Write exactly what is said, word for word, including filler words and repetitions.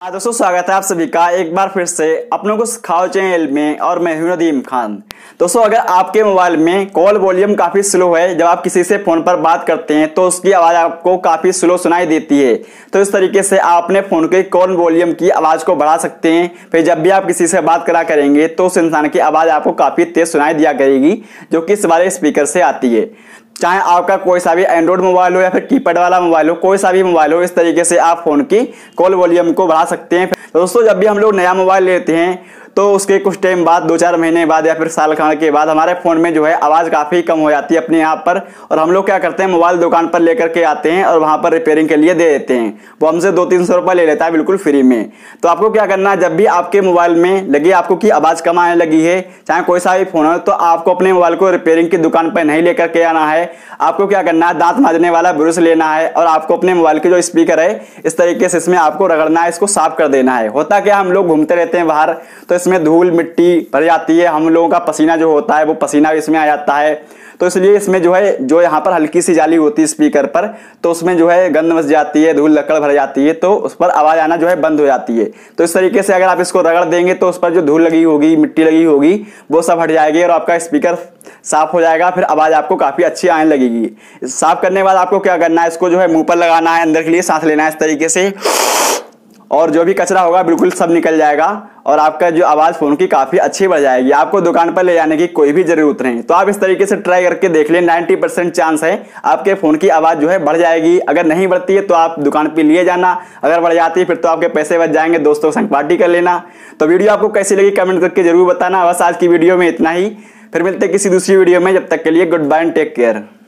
हाँ दोस्तों, स्वागत है आप सभी का एक बार फिर से अपनों को सिखाओ चैनल में। और मैं हूं नदीम खान। दोस्तों, अगर आपके मोबाइल में कॉल वॉल्यूम काफ़ी स्लो है, जब आप किसी से फ़ोन पर बात करते हैं तो उसकी आवाज़ आपको काफ़ी स्लो सुनाई देती है, तो इस तरीके से आप अपने फ़ोन के कॉल वॉल्यूम की आवाज़ को बढ़ा सकते हैं। फिर जब भी आप किसी से बात करा करेंगे तो उस इंसान की आवाज़ आपको काफ़ी तेज़ सुनाई दिया करेगी, जो कि इस वाले स्पीकर से आती है। चाहे आपका कोई सा भी एंड्रॉइड मोबाइल हो या फिर कीपैड वाला मोबाइल हो, कोई सा भी मोबाइल हो, इस तरीके से आप फोन की कॉल वॉल्यूम को बढ़ा सकते हैं। तो दोस्तों, जब भी हम लोग नया मोबाइल लेते हैं तो उसके कुछ टाइम बाद, दो चार महीने बाद या फिर साल खाने के बाद हमारे फ़ोन में जो है आवाज़ काफ़ी कम हो जाती है अपने आप पर। और हम लोग क्या करते हैं, मोबाइल दुकान पर लेकर के आते हैं और वहाँ पर रिपेयरिंग के लिए दे देते हैं। वो हमसे दो तीन सौ रुपये ले लेता है बिल्कुल फ्री में। तो आपको क्या करना है, जब भी आपके मोबाइल में लगे आपको कि आवाज़ कम आने लगी है, चाहे कोई सा भी फ़ोन हो, तो आपको अपने मोबाइल को रिपेयरिंग की दुकान पर नहीं लेकर के आना है। आपको क्या करना है, दांत मांजने वाला ब्रश लेना है और आपको अपने मोबाइल के जो स्पीकर है इस तरीके से इसमें आपको रगड़ना है, इसको साफ कर देना है। होता क्या, हम लोग घूमते रहते हैं बाहर तो इसमें धूल मिट्टी भर जाती है, हम लोगों का पसीना जो होता है वो पसीना इसमें आ जाता है। तो इसलिए इसमें जो है, जो यहाँ पर हल्की सी जाली होती है स्पीकर पर, तो उसमें जो है गंद मच जाती है, धूल लकड़ भर जाती है, तो उस पर आवाज़ आना जो है बंद हो जाती है। तो इस तरीके से अगर आप इसको रगड़ देंगे तो उस पर जो धूल लगी होगी, मिट्टी लगी होगी, वो सब हट जाएगी और आपका स्पीकर साफ हो जाएगा। फिर आवाज़ आपको काफ़ी अच्छी आने लगेगी। साफ करने के बाद आपको क्या करना है, इसको जो है मुंह पर लगाना है, अंदर के लिए सांस लेना है इस तरीके से, और जो भी कचरा होगा बिल्कुल सब निकल जाएगा और आपका जो आवाज़ फ़ोन की काफ़ी अच्छी बढ़ जाएगी। आपको दुकान पर ले जाने की कोई भी ज़रूरत नहीं। तो आप इस तरीके से ट्राई करके देख लें, नब्बे परसेंट चांस है आपके फ़ोन की आवाज़ जो है बढ़ जाएगी। अगर नहीं बढ़ती है तो आप दुकान पर लिए जाना, अगर बढ़ जाती है फिर तो आपके पैसे बच जाएंगे, दोस्तों के संग पार्टी कर लेना। तो वीडियो आपको कैसी लगी कमेंट करके जरूर बताना। बस आज की वीडियो में इतना ही, फिर मिलते हैं किसी दूसरी वीडियो में। जब तक के लिए goodbye and take care.